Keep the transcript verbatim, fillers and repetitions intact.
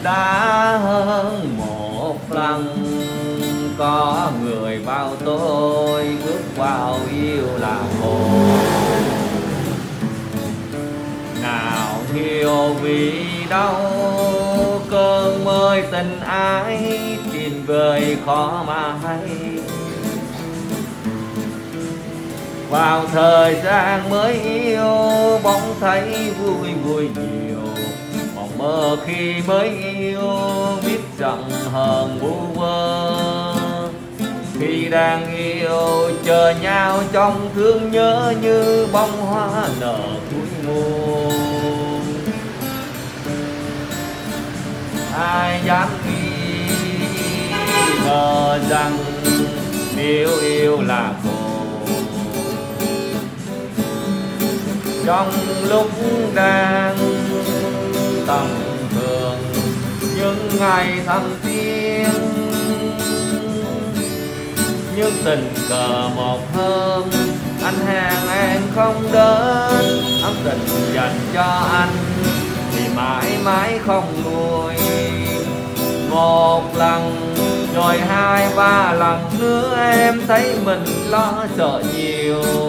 đã hơn một lần có người bao tôi bước vào yêu là một. Nào hiểu vì đâu cơn mơ tình ái tìm vời khó mà hay. Vào thời gian mới yêu bỗng thấy vui vui nhiều, mộng mơ khi mới yêu biết rằng hờn vu vơ. Khi đang yêu chờ nhau trong thương nhớ như bông hoa nở cuối mùa. Ai dám nghi ngờ rằng nếu yêu là khổ. Trong lúc đang tầm thường những ngày thầm tiên, nhưng tình cờ một hôm anh hẹn em không đến. Ấm tình dành cho anh thì mãi mãi không nguôi. Một lần rồi hai ba lần nữa em thấy mình lo sợ nhiều.